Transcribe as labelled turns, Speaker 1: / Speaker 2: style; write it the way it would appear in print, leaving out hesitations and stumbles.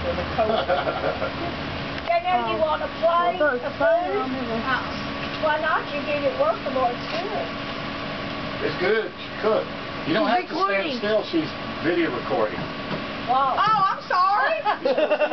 Speaker 1: with a coat. You know, you want a plate of food? Why not? You get it workable. It's good.
Speaker 2: It's good. She cooked. You don't have to stand still. She's video recording.
Speaker 1: Wow.
Speaker 3: Oh, I'm sorry.